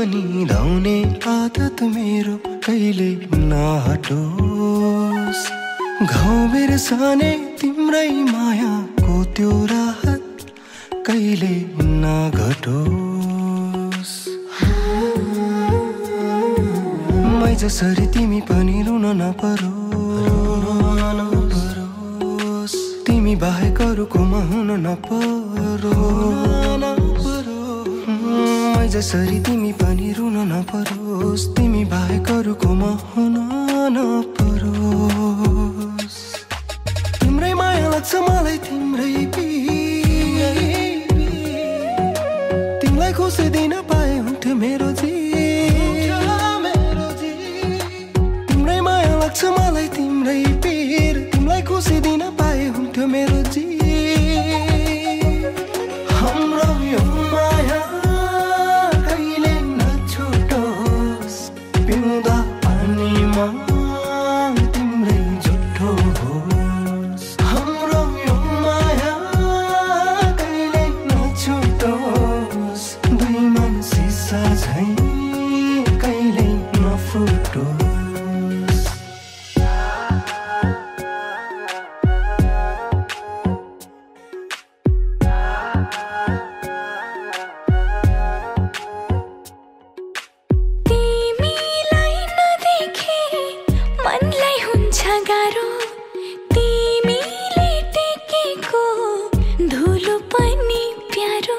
पनि धाउने आदत मेरो कहिले नहटोस्। घाउ बिर्सने तिम्रै मायाको त्यो राहत कहिले नघटोस्। मै जसरी तिमी पनि रुन नपरोस्, तिमी बाहेक अरूकोमा हुन नपरोस्। मै जसरी तिमी पनि रुन नपरोस्, तिमी बाहेक अरूकोमा हुन नपरोस्। तिम्रै माया लाग्छ मलाई तिम्रै तिमीलाई खुसी दिन पाए हुन्थ्यो मेरो जीवन। तिम्रै माया लाग्छ मलाई तिम्रै पीर, तिमीलाई खुसी दिन पाए हुन्थ्यो मेरो जीवन। हाम्रो यो माया कहिले नछुटोस्, पिउँदा पानीमा तिम्रै जुठो होस्। हाम्रो यो माया कहिले नछुटोस्, दुई मन सिसा झै कहिले नफुटोस्। तिमीलाई नदेखे मनलाई हुन्छ गाह्रो, तिमीले टेकेको धुलो पनि प्यारो।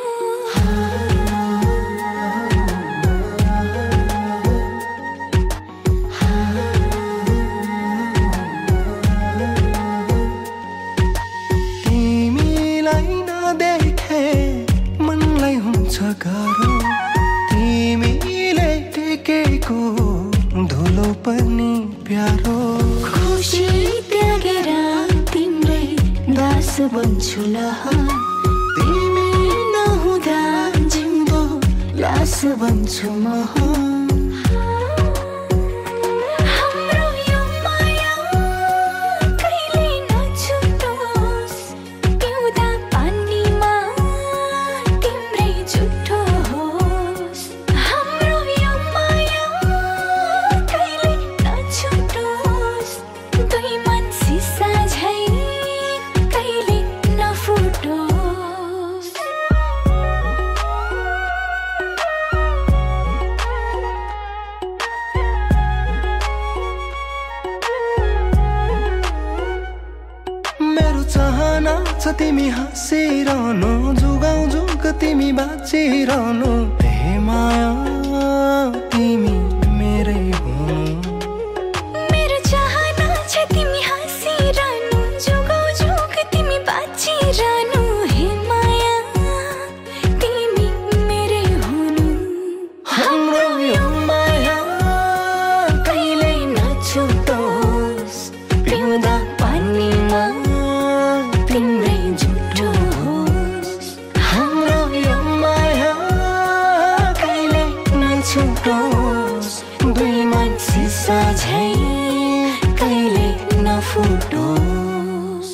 तिमीलाई नदेखे मनलाई हुन्छ गाह्रो, तिमीले टेकेको धुलो पनि प्यारो। खुसी त्यागेर तिम्रै दास बन्छु ल, तिमी नहुँदा जिउँदो लास बन्छु म। हाम्रो यो माया कहिले नछुटोस्, पिउँदा पानीमा तिम्रै जुठो होस्। हाम्रो यो माया कहिले नछुटोस्, दुई मन सिसा झै कहिले नफुटोस्। मेरो चाहना छ तिमी हाँसिरहनु, जुगाउ जुग तिमी बाँचिरहनु। हे माया तिमी मेरै हुनु। मेरो चाहना छ तिमी हाँसिरहनु, जुगाउ जुग तिमी बाँचिरहनु। हे माया तिमी मेरै हुनु। हाम्रो यो माया कहिले नछुटोस्, पिउँदा पानीमा तिम्रै जुठो होस्। हाम्रो यो माया कहिले नछुटोस्, दुई मन सिसा झै कहिले नफुटोस्।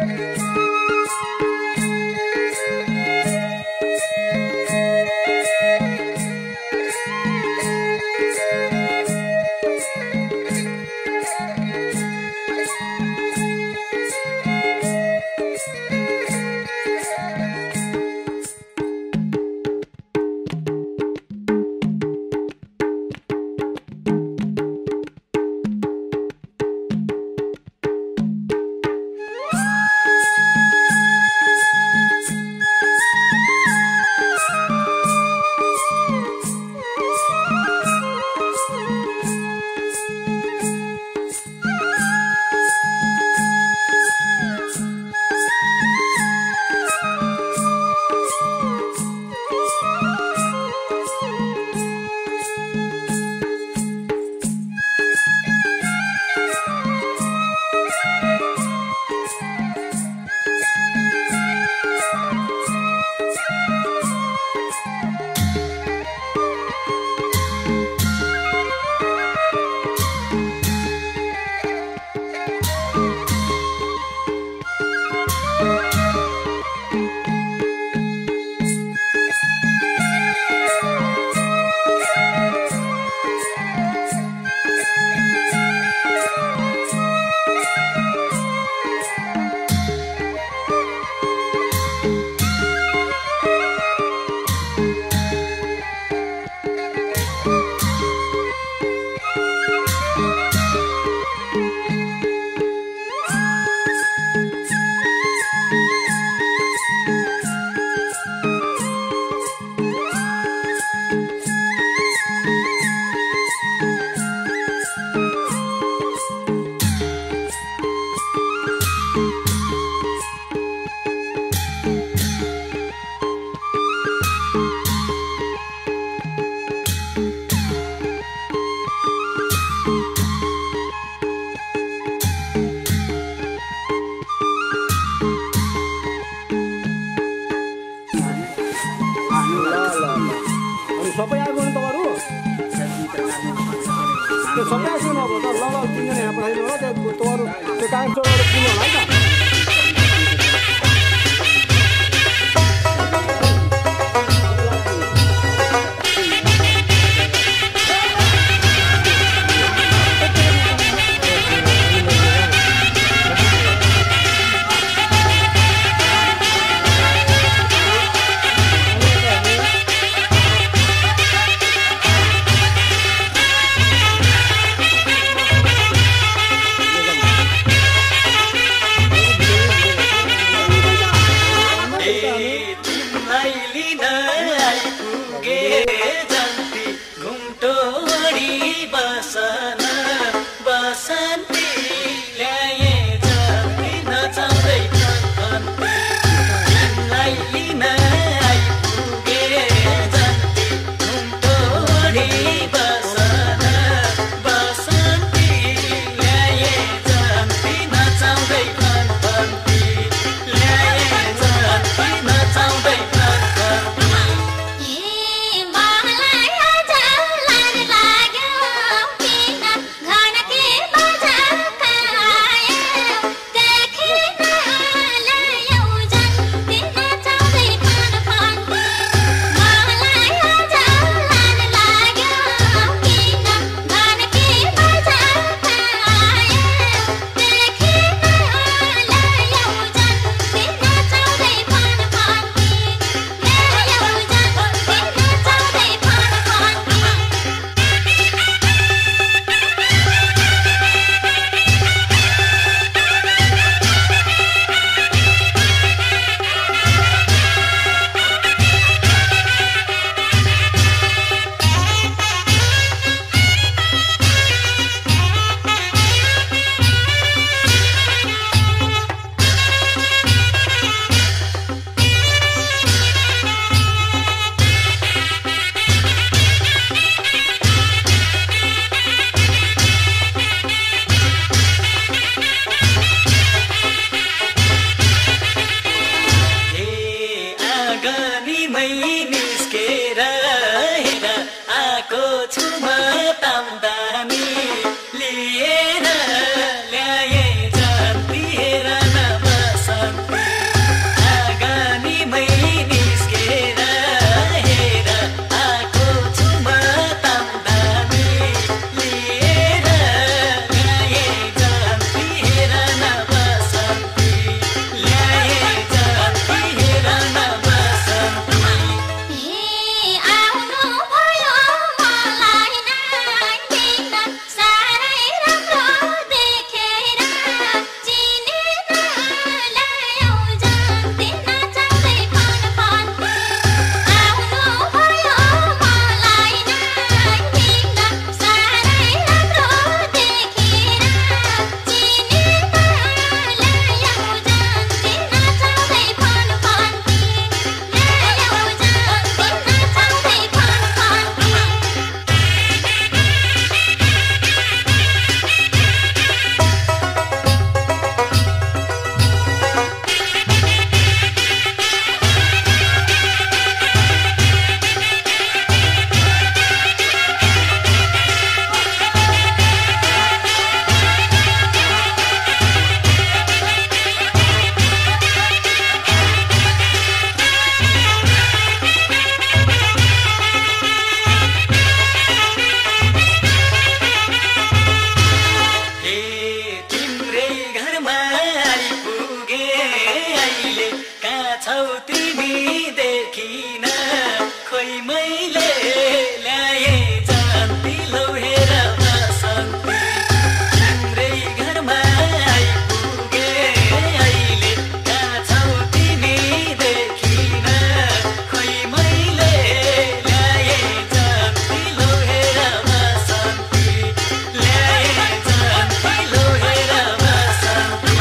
सबै आएको नि तपाईँहरू त्यो सबै आएको नभए त ल तिनजना यहाँ पठाइदिनु होला त्यहाँ तपाईँहरू त्यो कागज चोरेर किन्नु होला है त छौ तिमी देखिन खोइ मैले ल्याए जान्ती लौ हेर बसन्ती तिम्रै घरमा आइपुगे अहिले कहाँ छौ तिमी देखिन खोइ मैले ल्याए जान्ती लौ हेर बसन्ती ल्याए जान्ती लौ हेर बसन्ती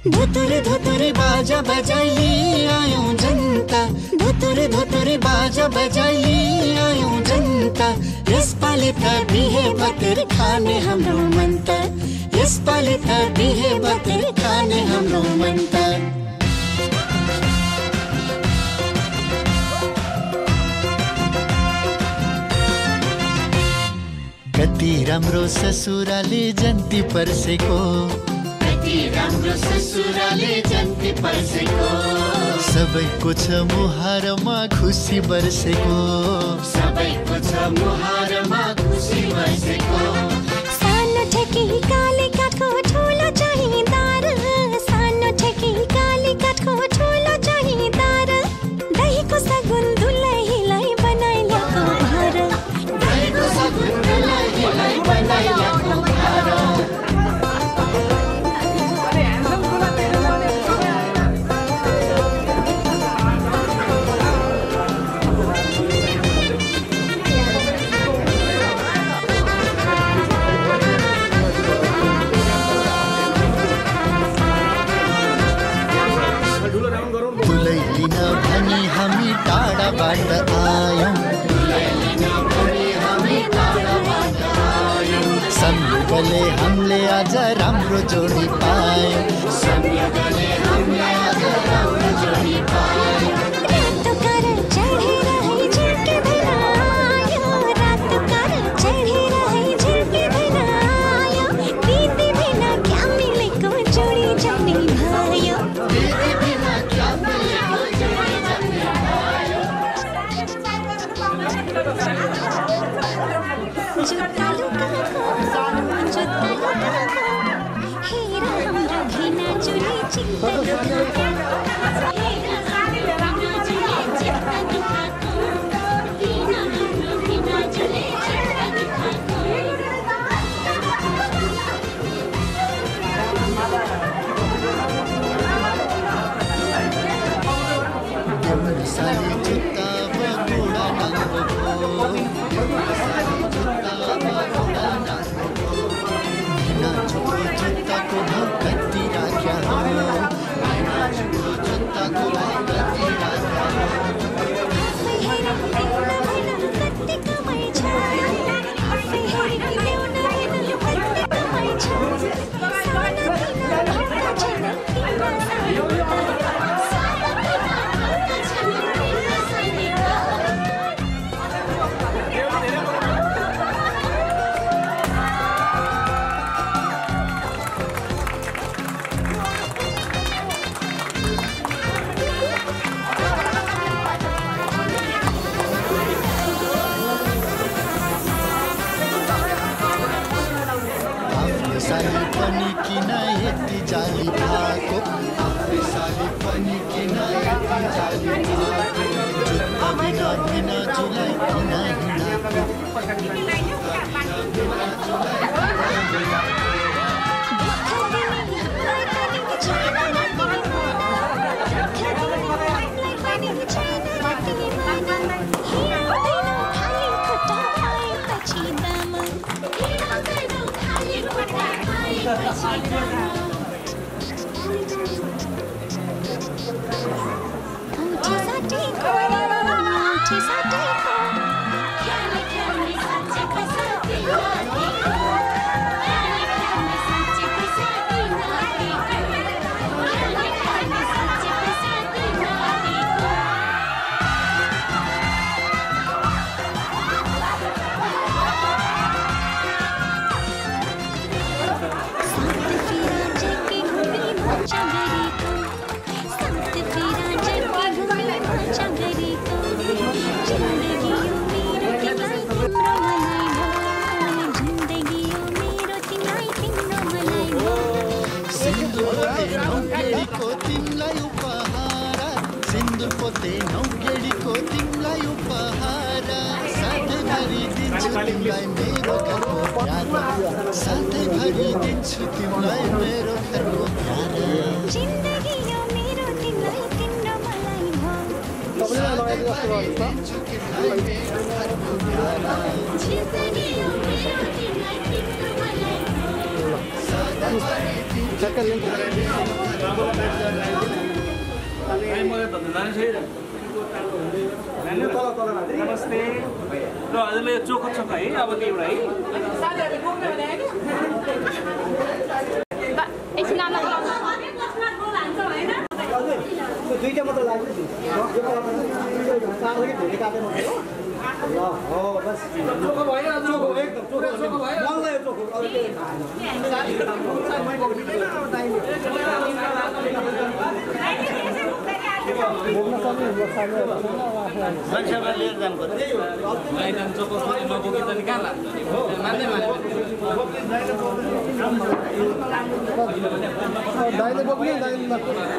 धुतुर धुतुर बाजा बजाइली आयौं जनता धुतुर धुतुर बाजा बजाइली आयौं जनता यसपालि त बिहे बतिर खाने हाम्रो मन त यसपालि त बिहे बतिर खाने हाम्रो मन त कति राम्रो ससुराले जन्ती पर्सेको कति राम्रो ससुराले जन्ती पर्सेको सबैको छ मुहारमा खुसी बर्सेको सबैको छ मुहारमा खुसी बर्सेको सानो ठेकी काले काठको ठुलो चाहिदार सानो ठेकी काले काठको ठुलो चाहिदार दहीको सगुन दुलहीलाई बनाइल्याको घर दहीको सगुन दुलहीलाई बनाइल्याको घर हामी टाढाबाट आयौं संयोगले हामीले आज राम्रो जोडी पायौं संयोगले हामीले आज राम्रो जोडी पायौं रातो कर चढेर है झिल्के भनायो रातो कर चढेर है झिल्के भनायो दिदी बिना क्या मिलेको जोडी जम्ने भयो दिदी बिना क्या मिलेको जोडी जम्ने भयो जुत्ता लुकाको हेर हाम्रो घिना चुली चित्त दुखाको हेर हाम्रो चुली चित्त दुखाको हेर हाम्रो घिना चुली चित्त दुखाको साली जुत्ता बगुडा नाङ्गो जुत्ताको भाउ कति राख्या हो जुत्ताको भाउ कति राख्या कति कमाइ छ आफै हेरेर ल्याउन हेर्नु कति कमाइ छ सानो तिना भौका छैन तिम्रो साली पनि किन यति जाली भएको साली पनि किन यति जाली भएको जुत्ता बिना बिना जुलाई किन सिन्दुर पोते नौगेडीको तिमीलाई उपहार साथैभरि दिन्छु तिमीलाई मेरो घरको प्यार साथैभरि दिन्छु तिमीलाई मेरो घरको प्यार जिन्दगी यो मेरो तिमीलाई तिम्रो मलाई भो साथैभरि दिन्छु तिमीलाई मेरो घरको प्यार जिन्दगी यो मेरो तिमीलाई तिम्रो मलाई भो साथैभरि दिन्छु तिमीलाई मेरो नमस्ते ल हजुरले चोखो छ है अब त्यो है दुईटा मात्र लाग्छ नि चारवटा धेरै काटेन ल हो बस चोखो भयो चोखो एकदम चोखो भयो मलाई चोखो अरु के मान्छेमा लिएर जानु पर्यो मैदान चोखो नबोकी त कहाँ लाग्छ मान्दै दाइले बोक्ने दाइले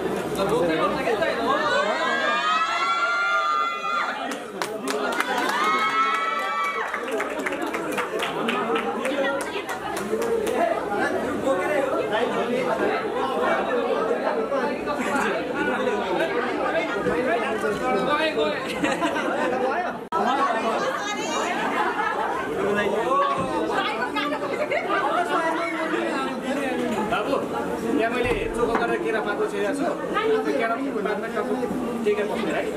बाबु यहाँ मैले चोखो गरेर केरा पाएको छिरेको छु त्यो केरा बादमा काट्नु टेकेर बस्ने है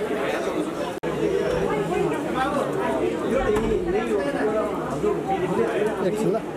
एकछिन ल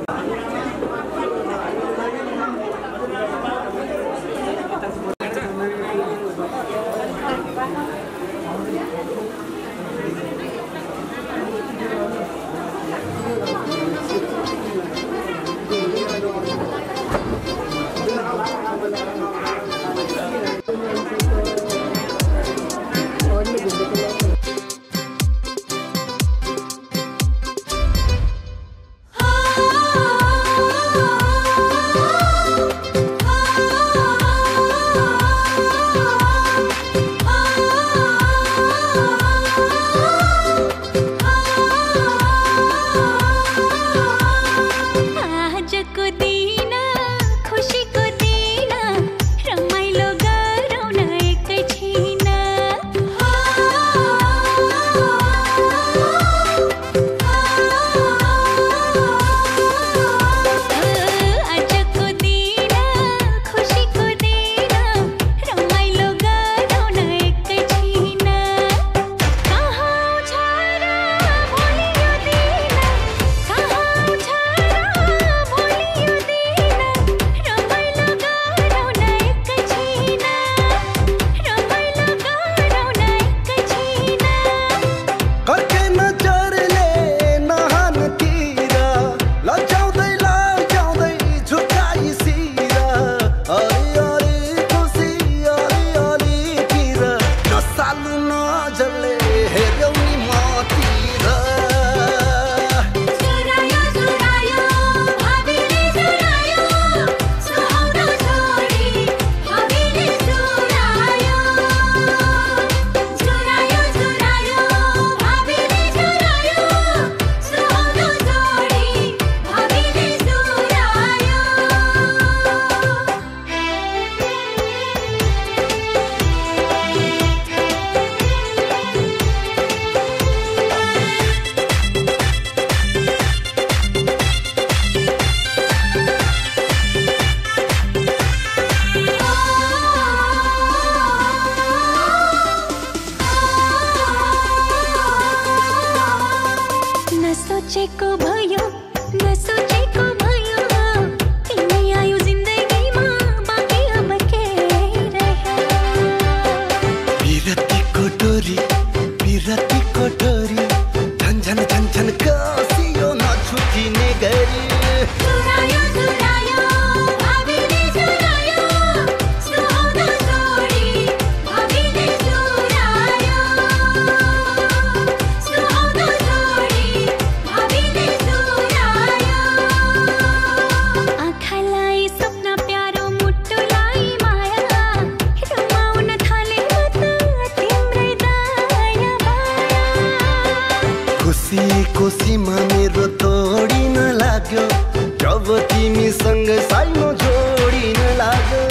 सीमा मेरो तोडिन लाग्यो जब तिमीसँग साइनो जोडिन लाग्यो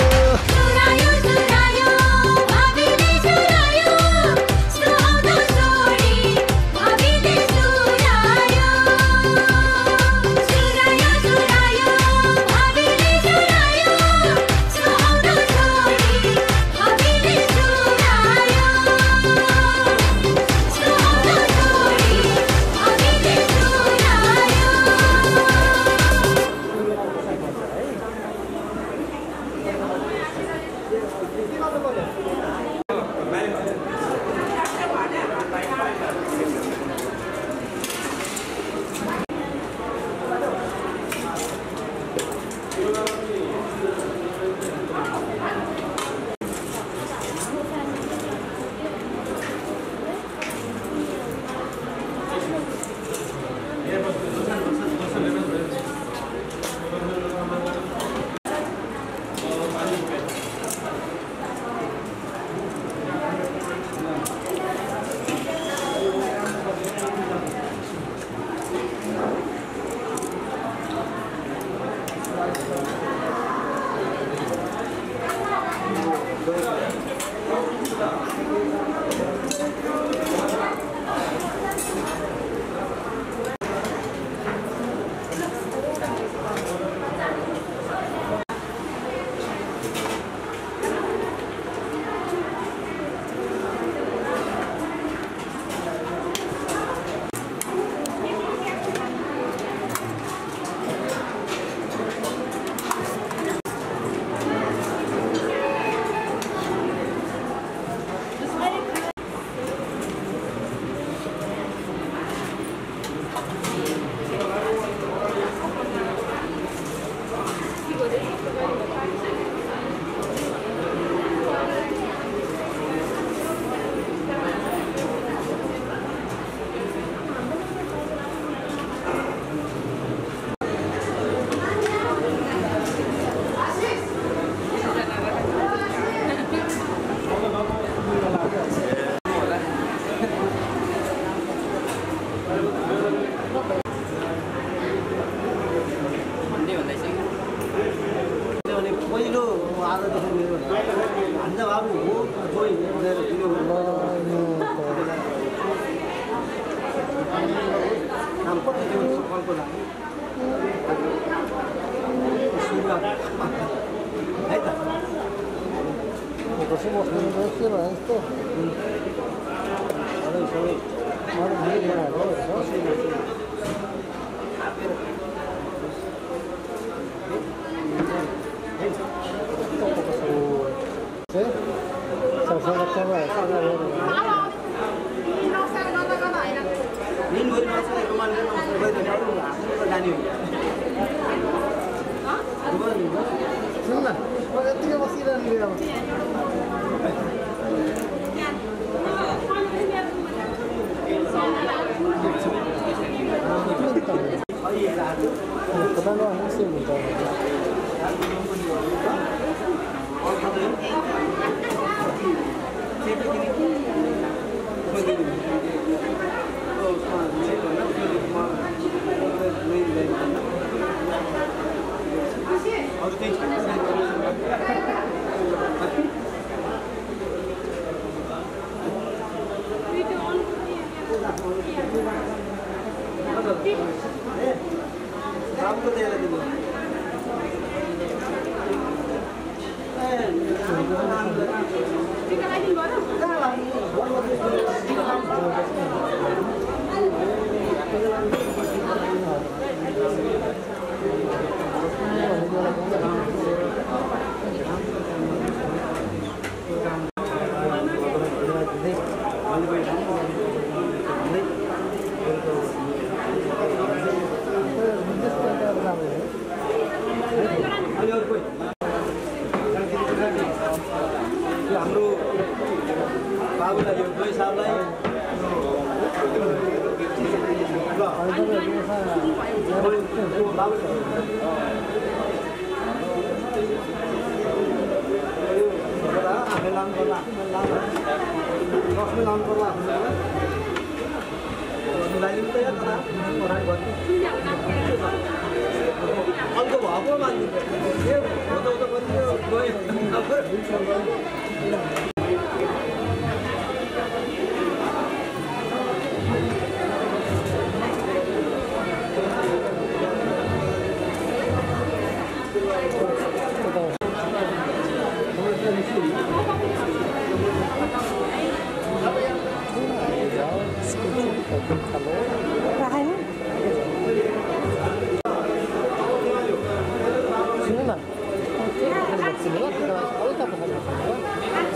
Sunnah. Kita buat sini lah, kita harus tahu kita benar-benar.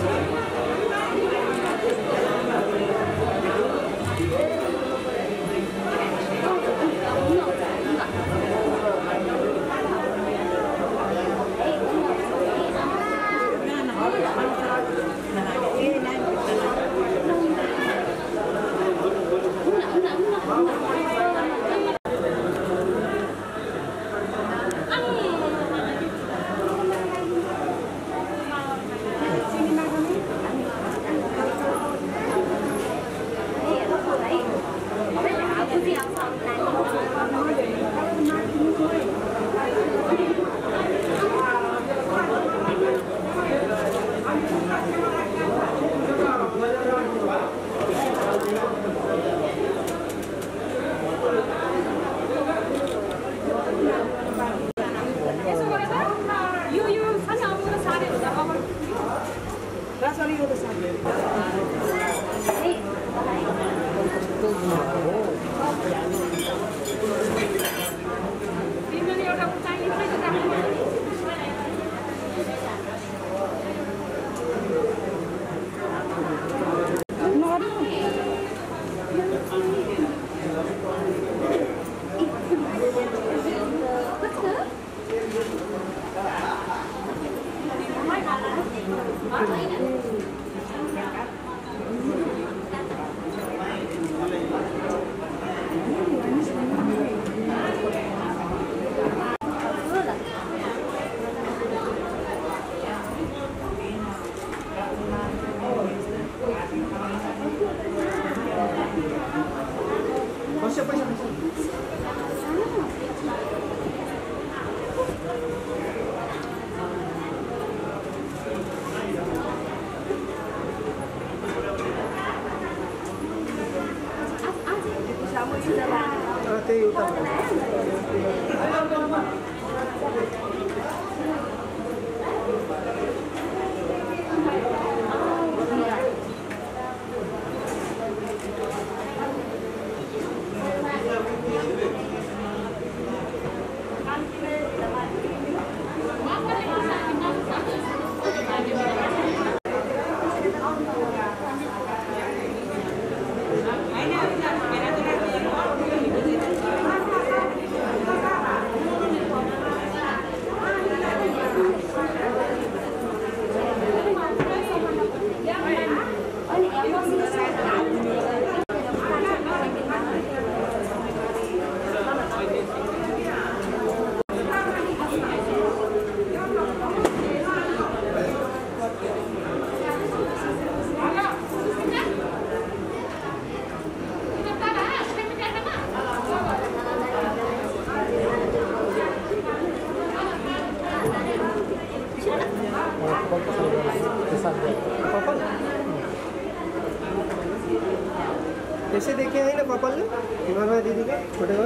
यसै देखे होइन कपालले हिमालय दिदीको फोटोमा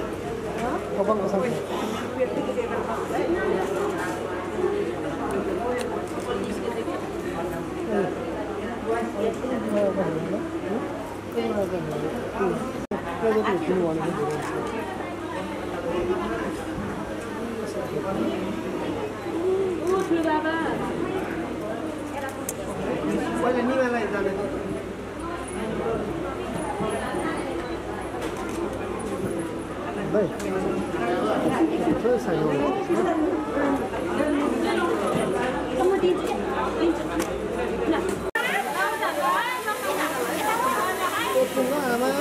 कपालको सँगै पहिला निमालाई जाने भाइ थोरै सानो आमा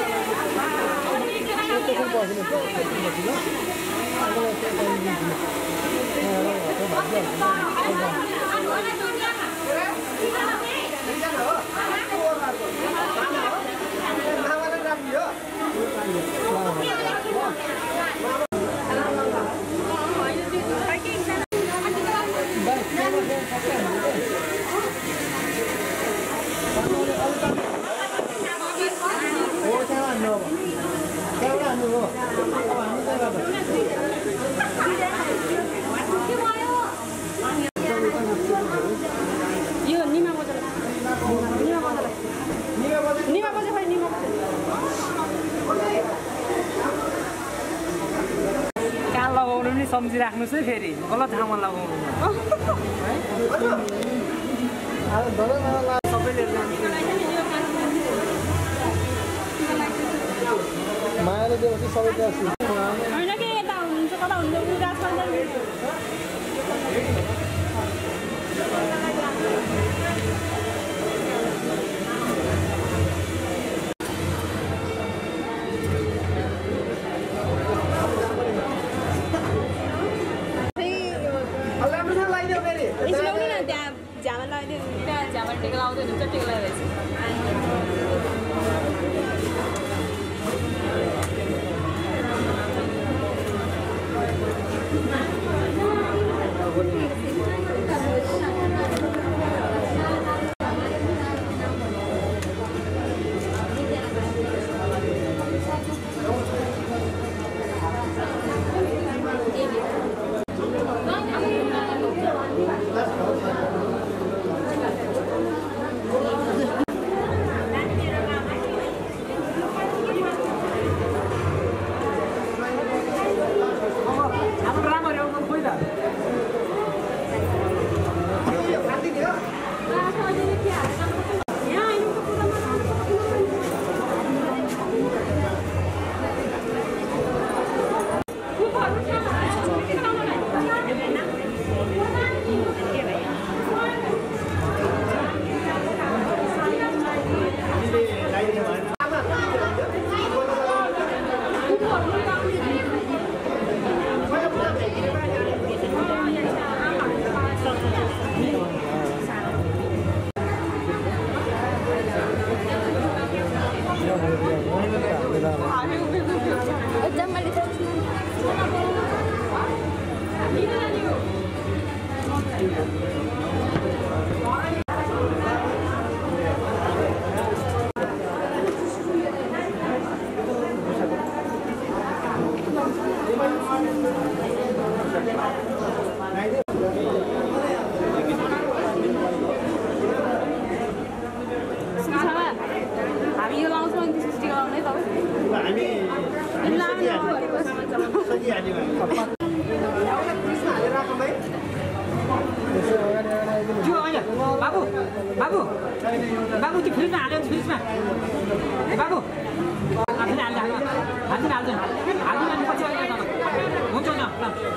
सम्झिराख्नुहोस् है फेरि गलत ठाउँमा लगाउनु सबैले मायाले दिएपछि सबै होइन कि यता हुनुहुन्छ कता हुनुहुन्छ बाबु बाबु बाबु त्यो फ्रिजमा हाल्यो फ्रिजमा बाबु आफैले हाल्छ हाल्नु पछि हुन्छ न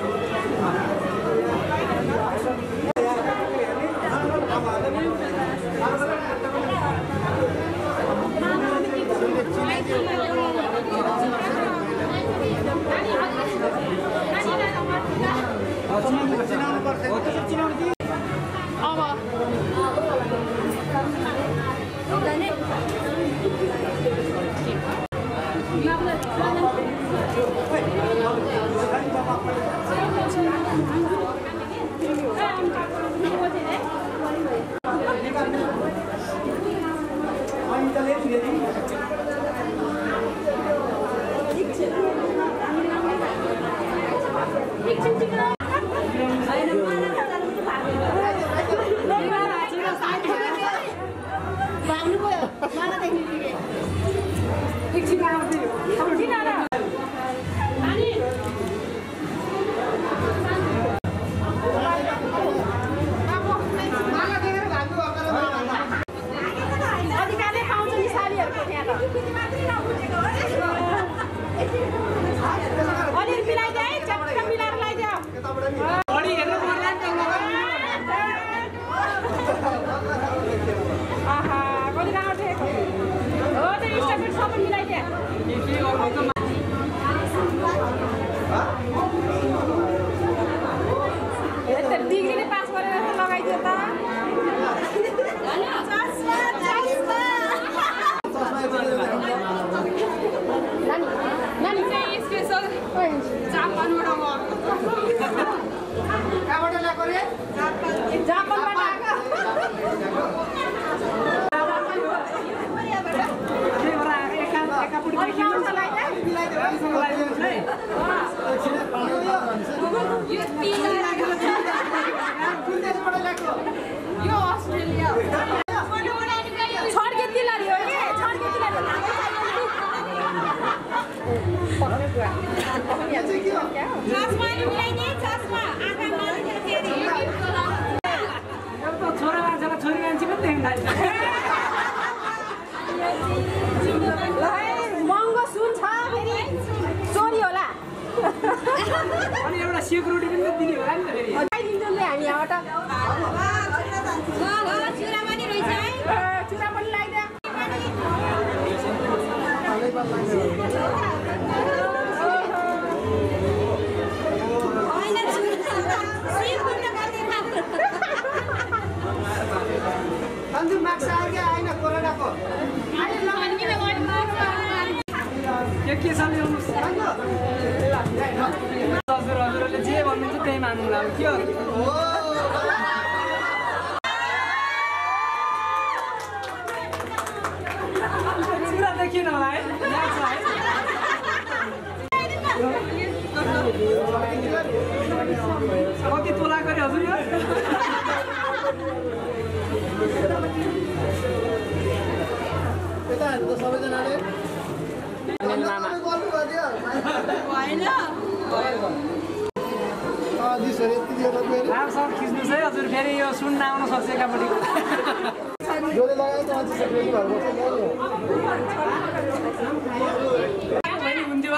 महँगो सुन छ फेरि चोरी होला अनि एउटा सिक्युरिटी पनि दिने होला नि त फेरि दिन्छौँ नि हामी यहाँबाट चुरा पनि रहेछ है चुरा पनि लगाइदियो के छ ल्याउनु हजुरहरूले जे भन्नुहुन्छ त्यही मान्नु अब के हो चुरा देखिएन होला है कति तोला गरे हजुर यो सबैजनाले राम्रोसँग खिच्नुहोस् है हजुर फेरि यो सुन्न आउन सक्छ एकापट्टि हुन्थ्यो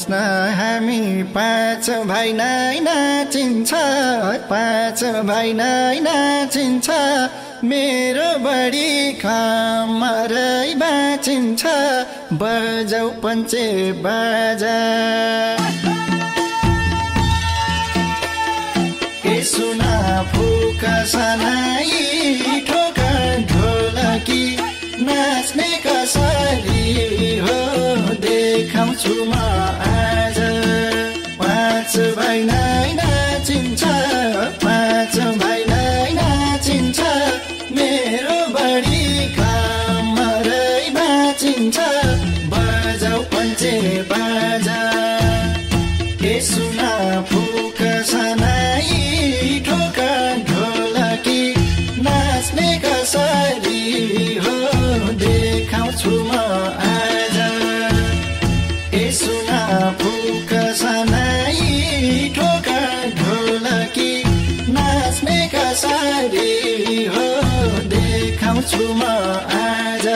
नाच्न हामी पाँच भाइ नै नाचिन्छ पाँच भाइ नै नाचिन्छ मेरो बढी कमरै बाँचिन्छ बजाऊ पञ्चे बाजा सुना फुक सनाई ठोका ढोलकी नाच्ने कसरी हो देखाउँछु म आज पाँच भाइ नै नाचिन्छ पाँच भाइ नै नाचिन्छ मेरो बढी कमरै बाँचिन्छ बजाऊ पञ्चे बाजा ए सुना फुक सनाई ठोका ढोलकी नाच्ने कसरी हो देखाउँछु म आज ए सुना फुक सनाई ठोका ढोलकी नाच्ने कसरी हो देखाउँछु म आज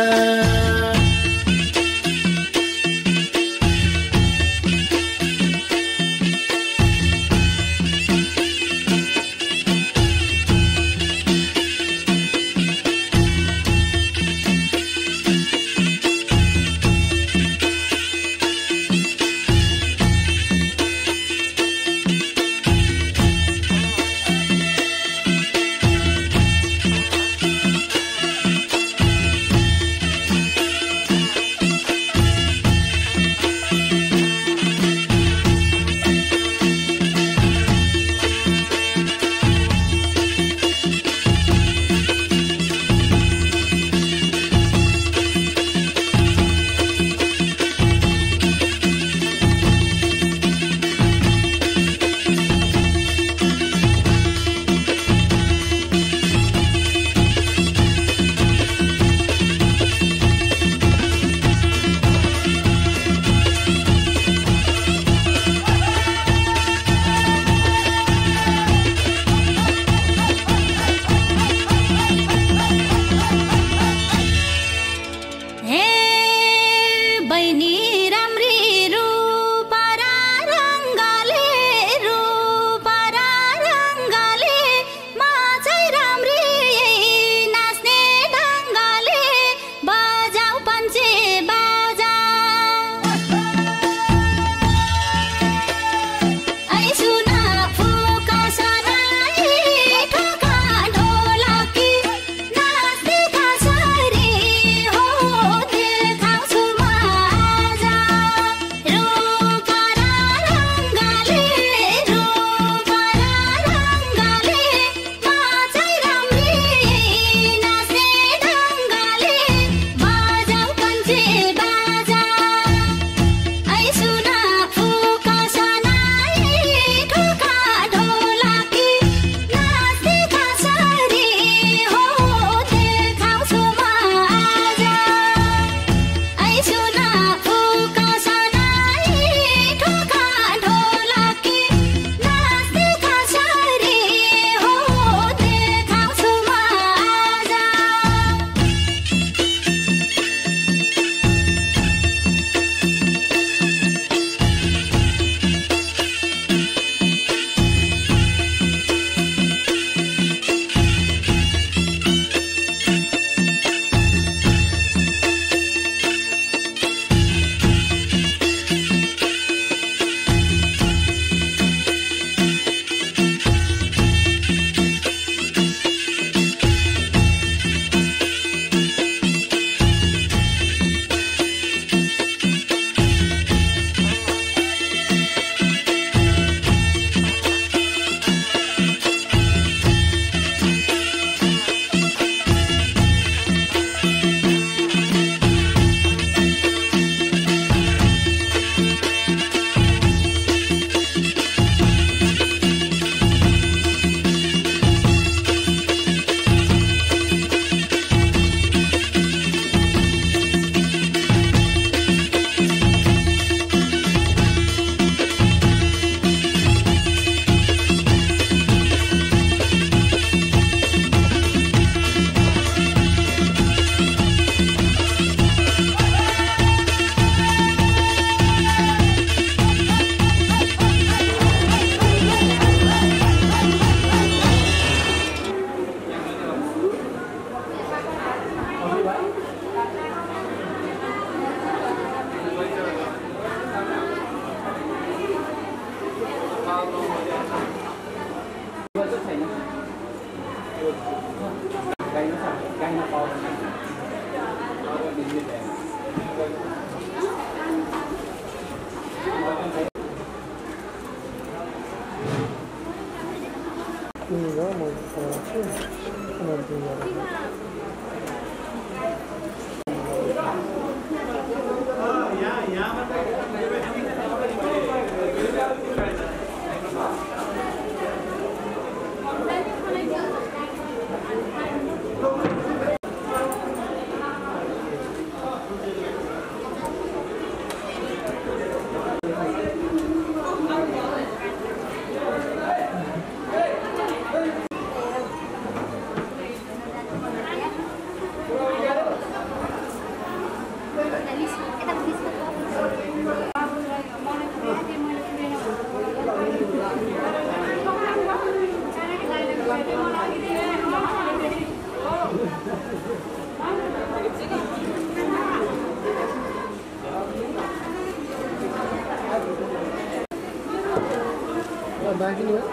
बाँकी नि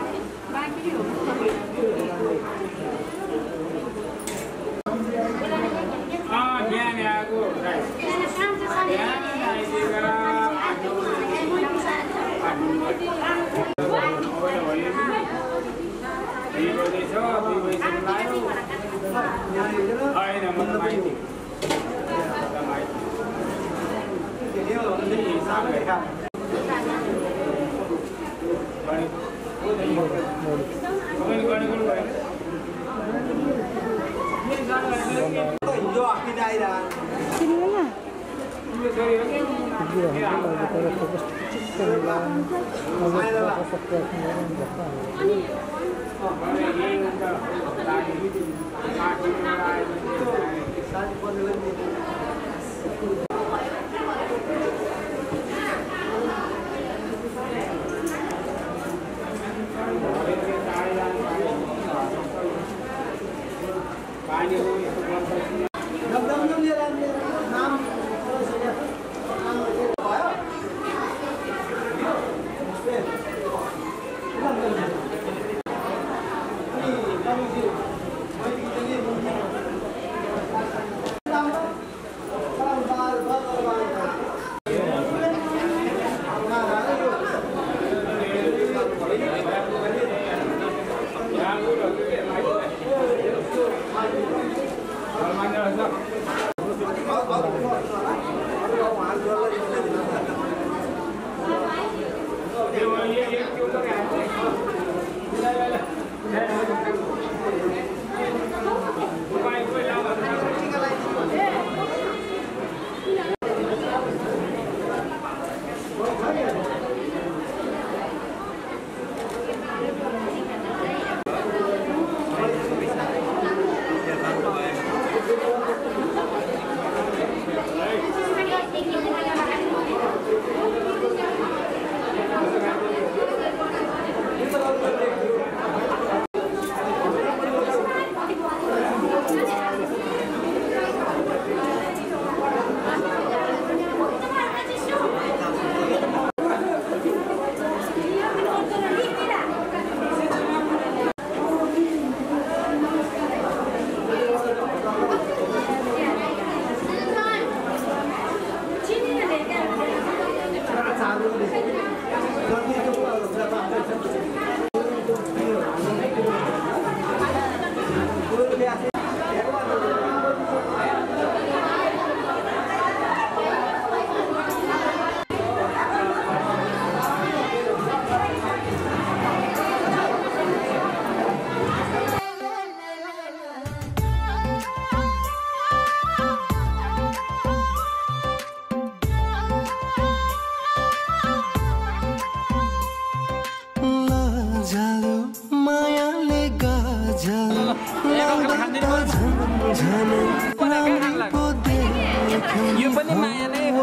यो पनि माया नै हो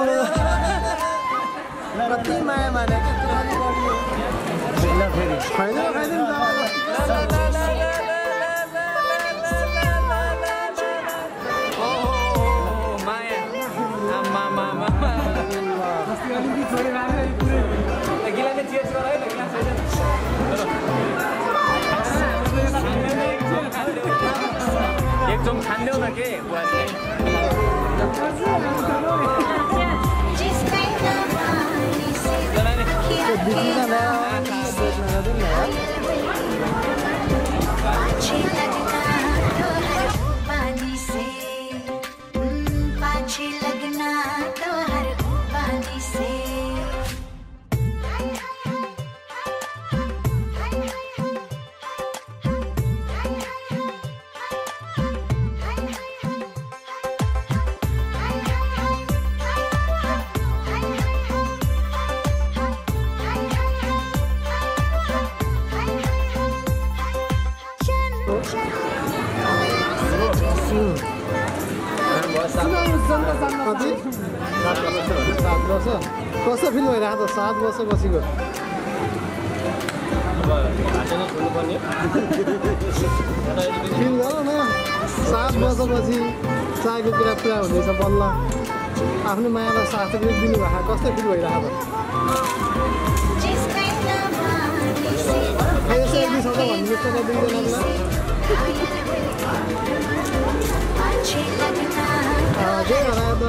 कति माया मानेको फेरि एकदम खान्देऊ न के बुहारीले कस्तो फिल भइरहेको छ 7 वर्ष बसेको फिल गर न 7 वर्षपछि चाहेको कुरा पुरा हुँदैछ बल्ल आफ्नो मायालाई साथ दिनुभएको कस्तो फिल भइरहेको छ एक शब्द भन्नुहोस् त दुईजनालाई जे हरायो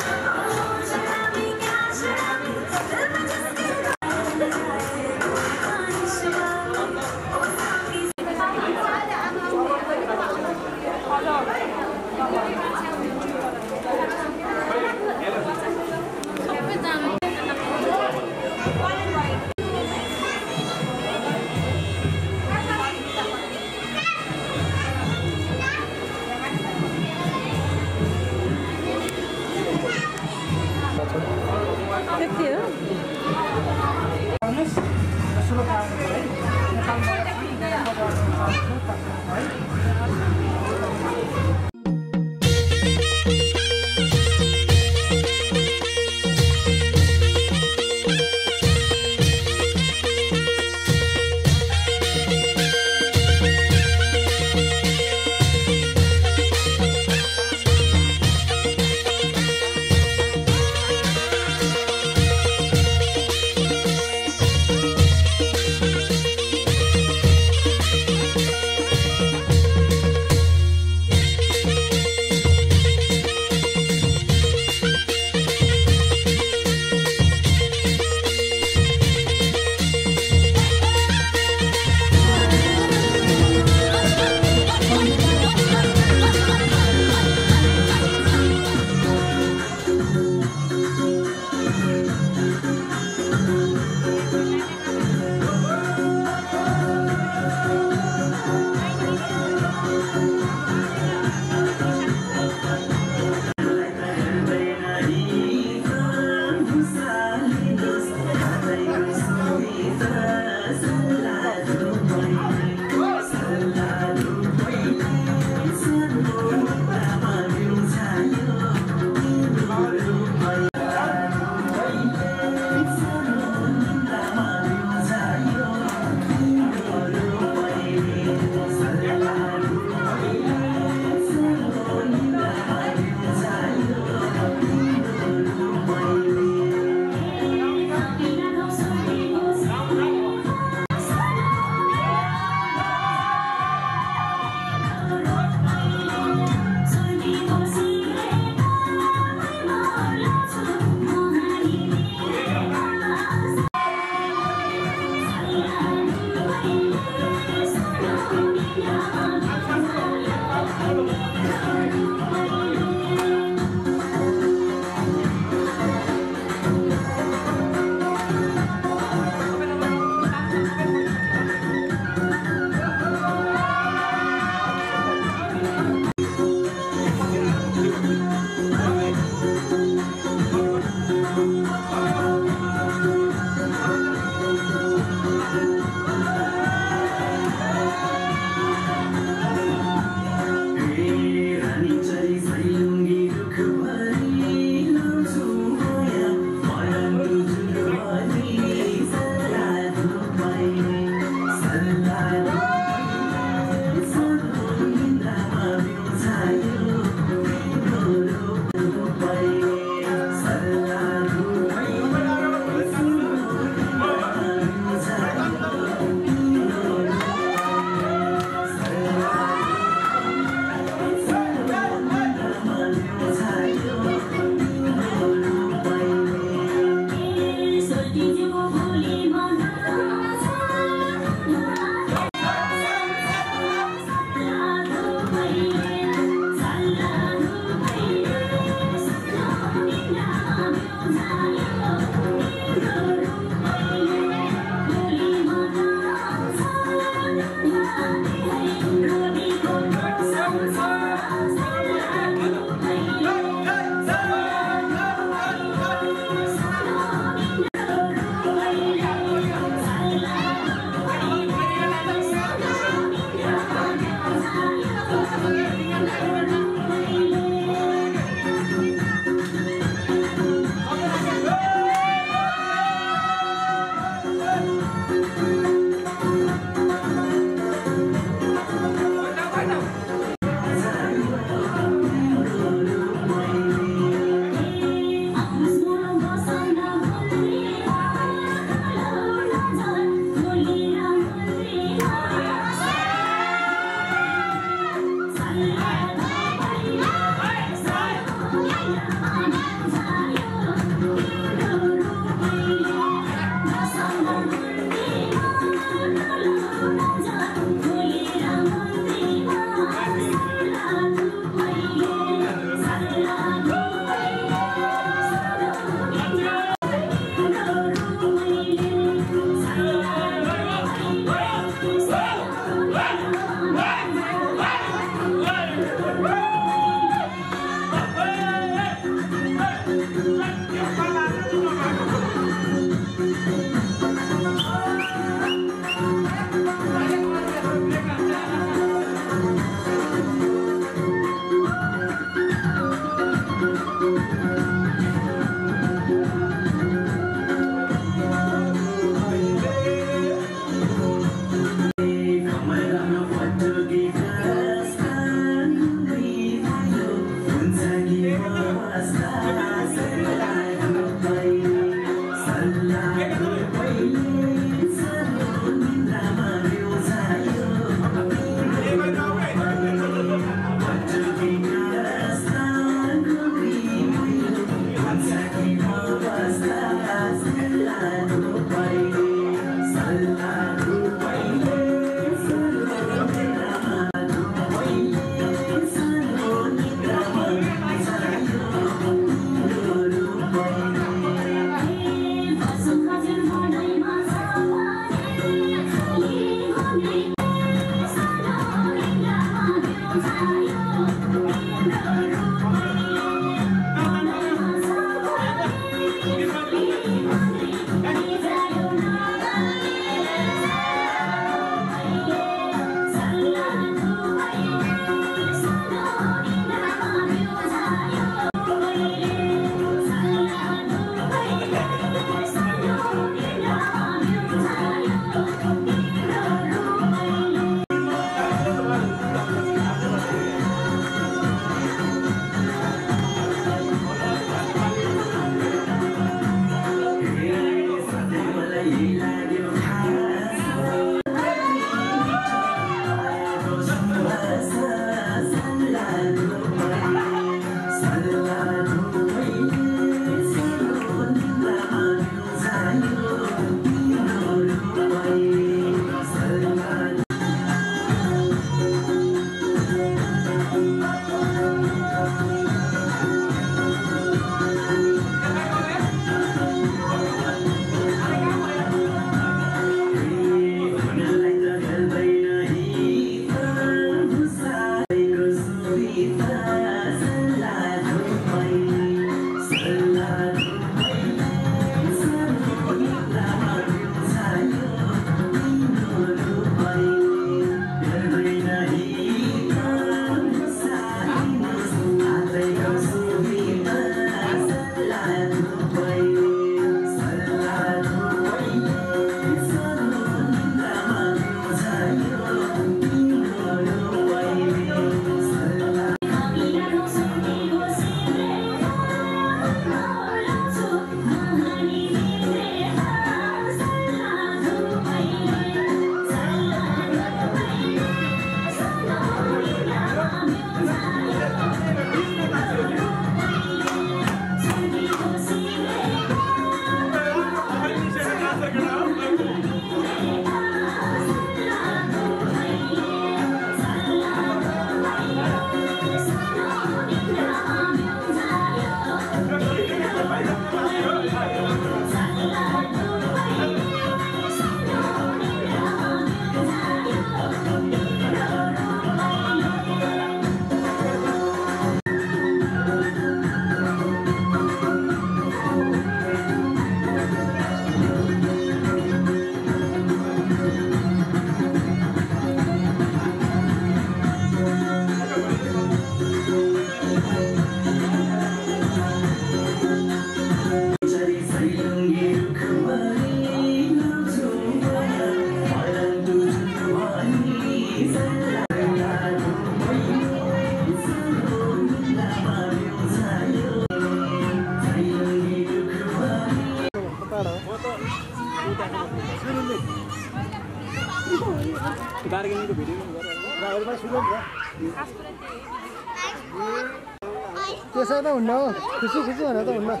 त्यसै त हुन्न हो खुसी खुसी भनेर त हुन्न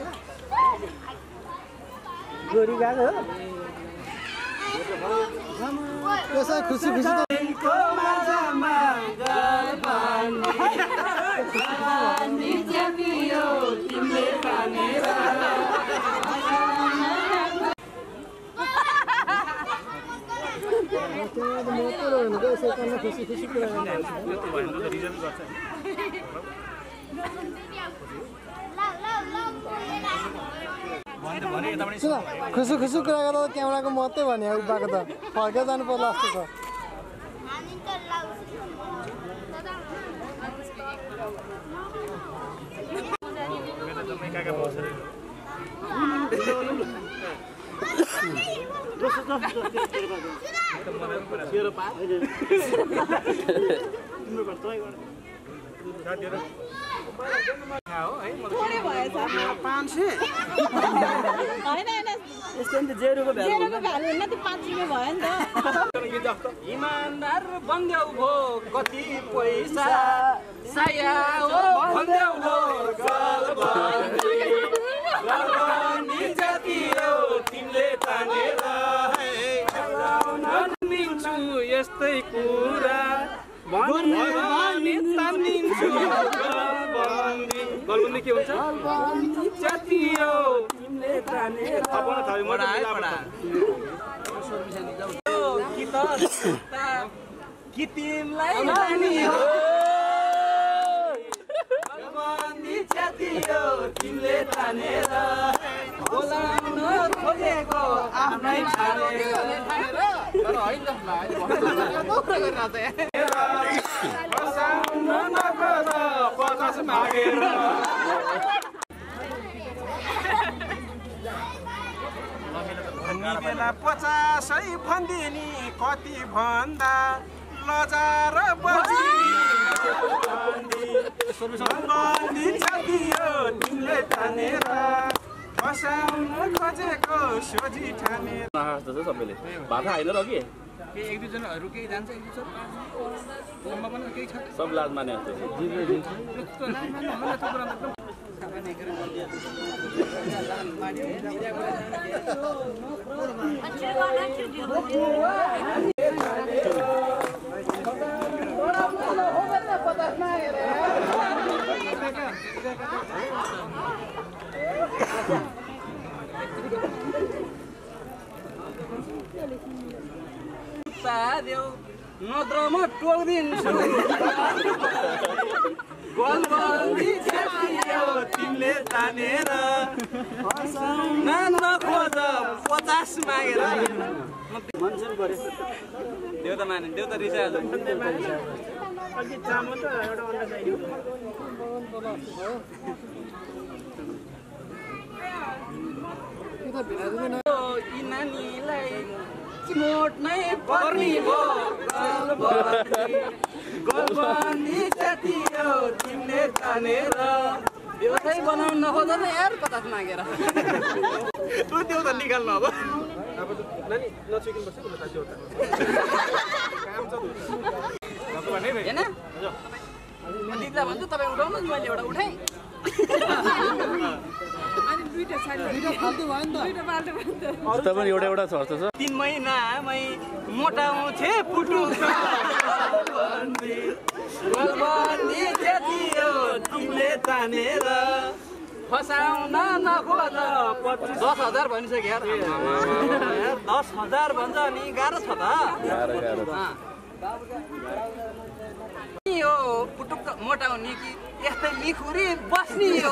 गोरी गएको हो त्यसै खुसी खुसी त खुसी खुसी खुसी खुसी कुरा गर्दा क्यामेराको मात्रै भने उभिएको त फर्केर जानु पर्ला जस्तो छ इमानदार बन्देऊ भो कति पैसा साया हो बन्देऊ भो गलबन्दी जति हो तिमीले तानेर मिल्छु यस्तै कुरा गलबन्दी के हुन्छ जति हो तिमीले तानेर कि तिमीलाई मानी हो गलबन्दी जति हो तिमीले तानेर बोलाउन खोजेको आफ्नै ठानेर बसाउन नखोज 50 मागेर बेला 50 भन्दिनी कति भन्दा लजार बजी गलबन्दी जति हो तिमीले तानेर बसाउन खोजेको सोझी ठानेर सबैले भाषा होइन र के एक दुईजनाहरू केही जान्छ एक दुई लम्बा पनि केही छ सब लाज माने नत्र म टोक्दिन्छु गलबन्दी जति हो तिमीले तानेर नखोज 50 मागेर मनसुन पऱ्यो देउता माने देउता रिसायो यी नानीलाई मोट नै पर्ने भो गलबन्दी जति हो तिमीले तानेर व्यवसाय बनाउन नखोज न यार 50 मागेर तु देउता निकाल्नु अब नानी नछुकिन बस्छ म त देउता काम छ जस्तो भने हैन अनि दिदा भन्छ तपाई उठाउनु मैले एउटा उठाइ अनि दुईटा फाल्तु भयो नि त दुईटा फाल्तु भयो नि त तपाईँ एउटा एउटा छ जस्तो छ 3 महिनामै मोटाउँथे पुटु गलबन्दी जति हो तिमीले तानेर फसाउन नखोज 10,000 भनिसक्यो यार 10,000 भन्छ नि गाह्रो छ त हो पुटुक्क मोटाउने कि यस्तै लिखुरी बस्ने हो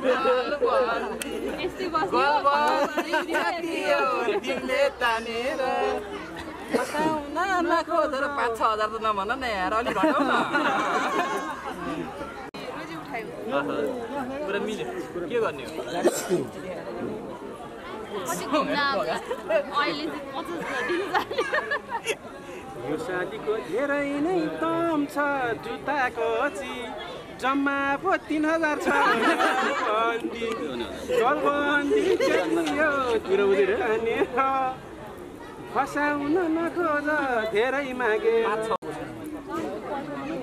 गलबन्दी जति हो तिमीले तानेर फसाउन नखोज 5-6,000 त नभन न यार अलि घटाउ न पुरा मिल्यो के गर्ने हो यो साथीको धेरै नै दाम छ जुत्ताको जम्मा पो 3,000 छ गलबन्दी फसाउन नखोज धेरै मागे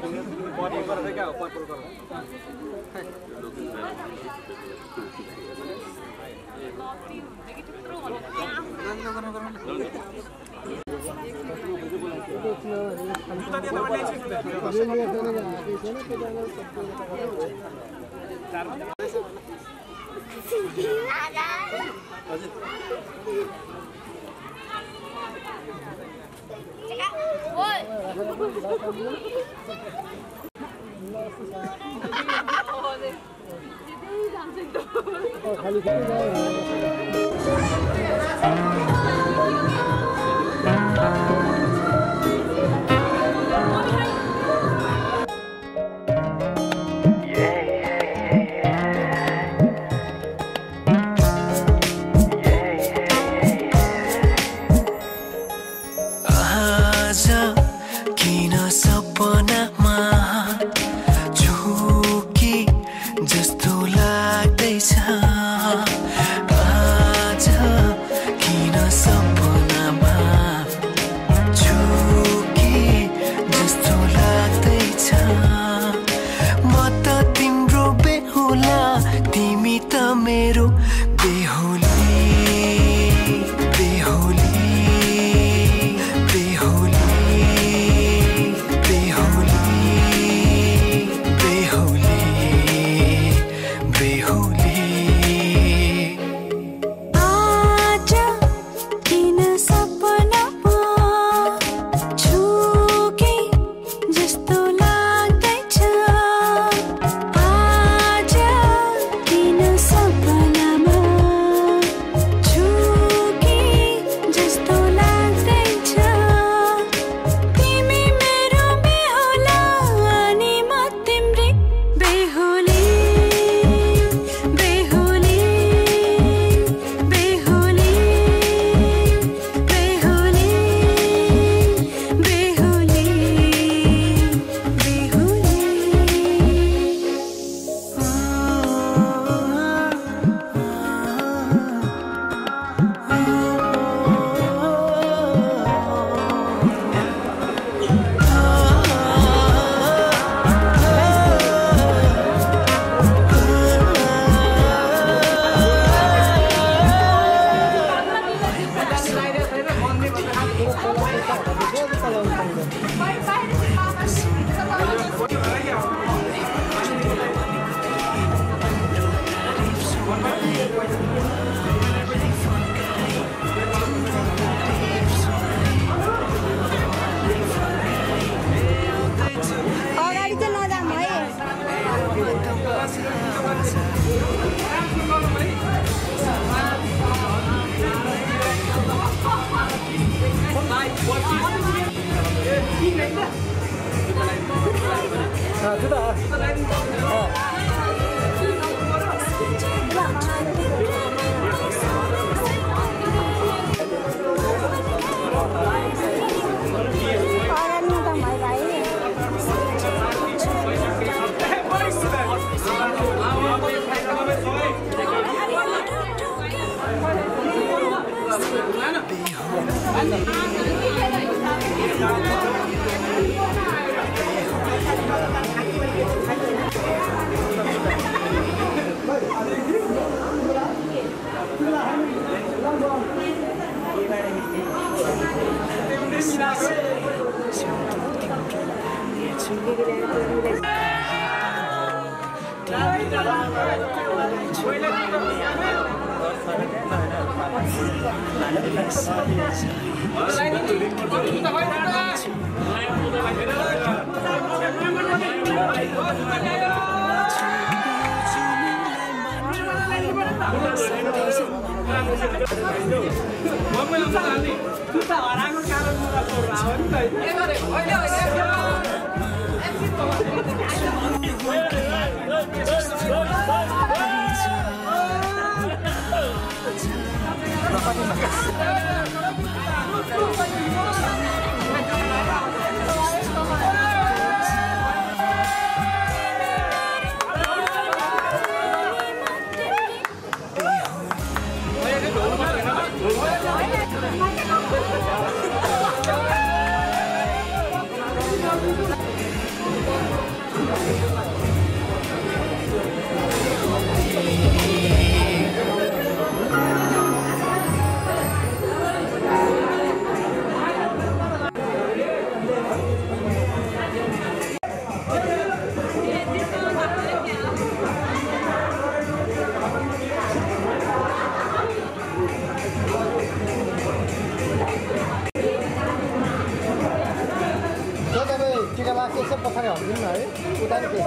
पछाडि हट्दिनु है उता नि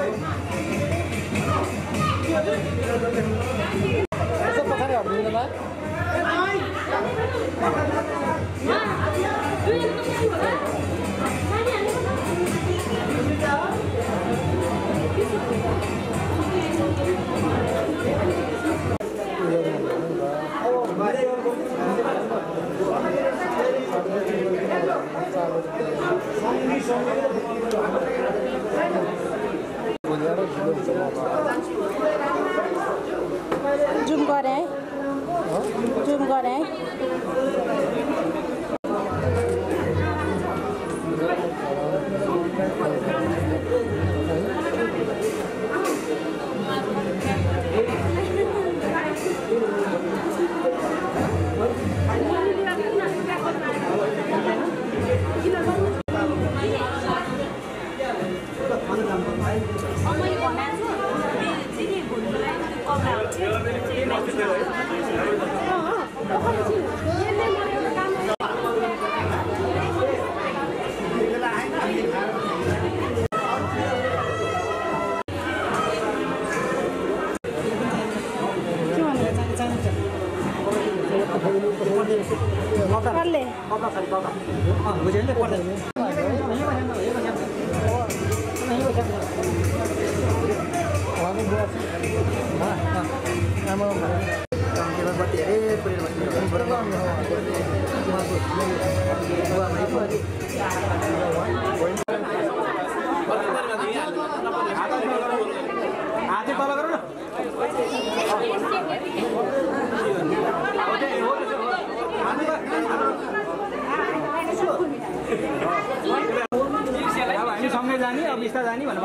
यसो पछाडि हट्दिनु ल जुम गरे जुम गरे सँगै जाने अब बिस्तार जाने भनेर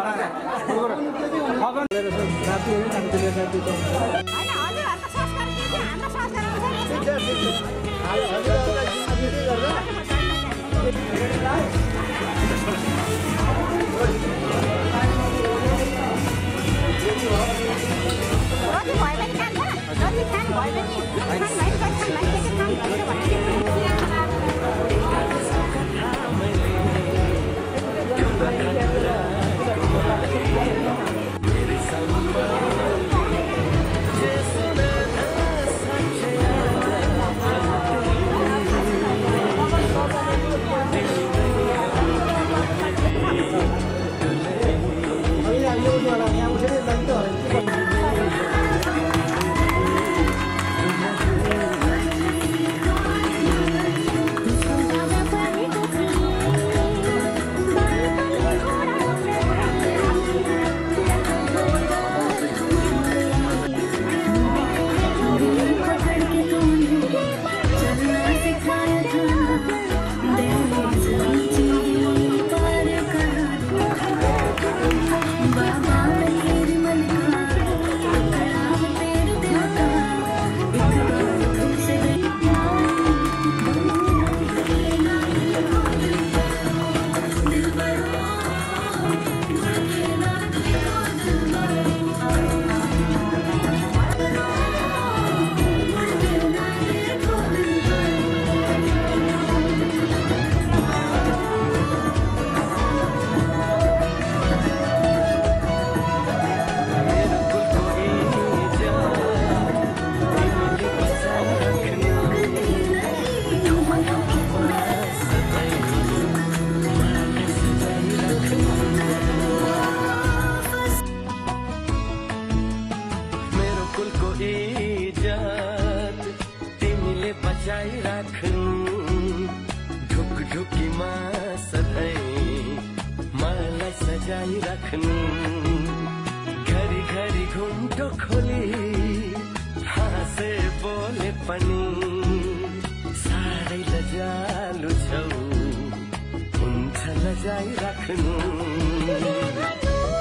लजाई राख्नु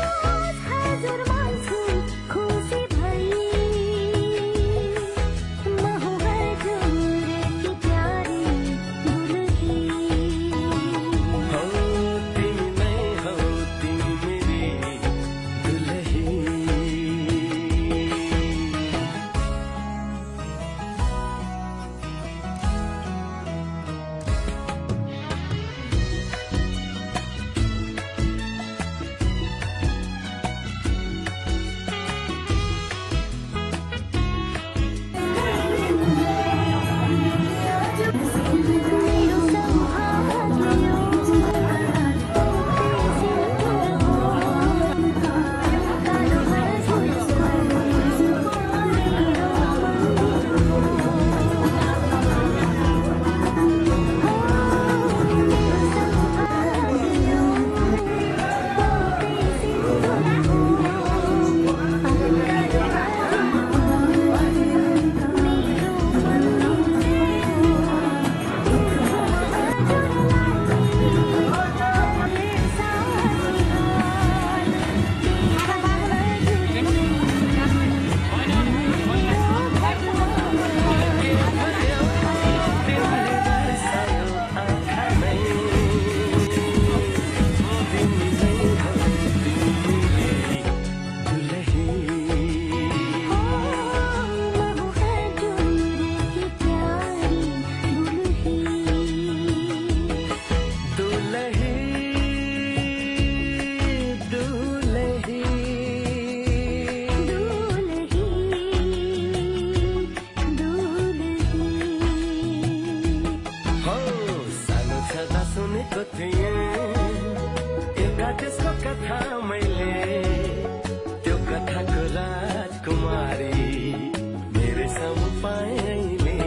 मैले त्यो कथाको राजकुमारी मेरो सामु पाएले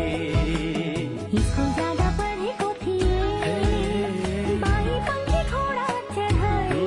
स्कुल जाँदा पढेको थिए बारी पंखी घोडा चढाई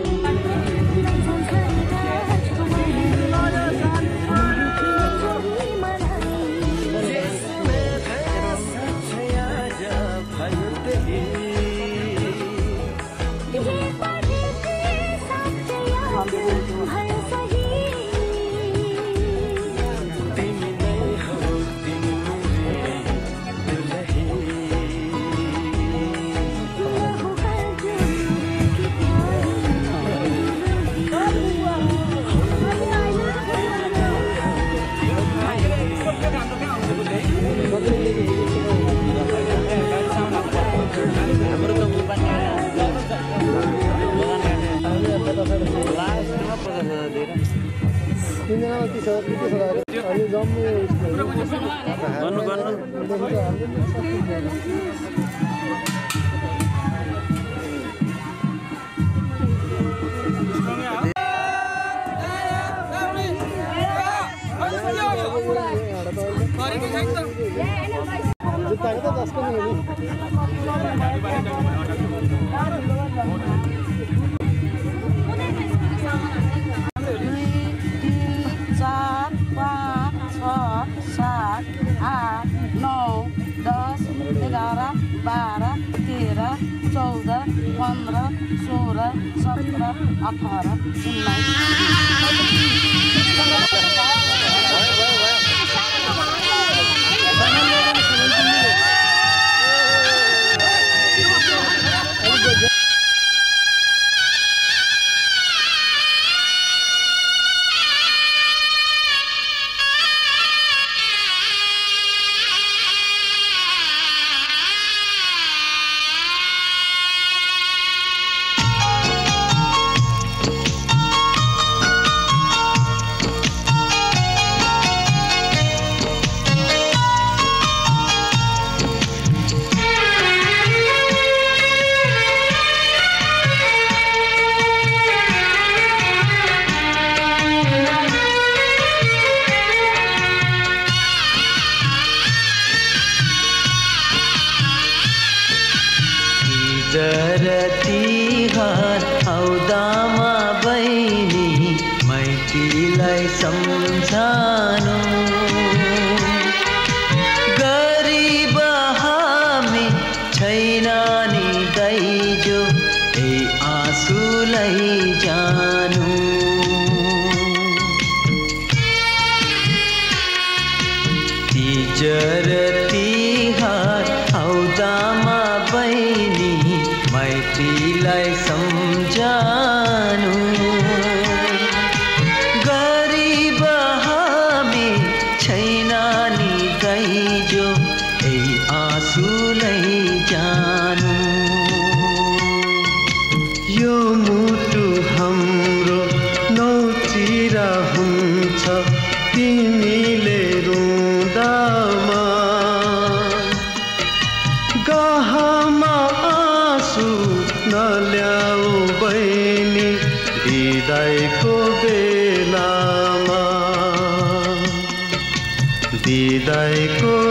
विदाईको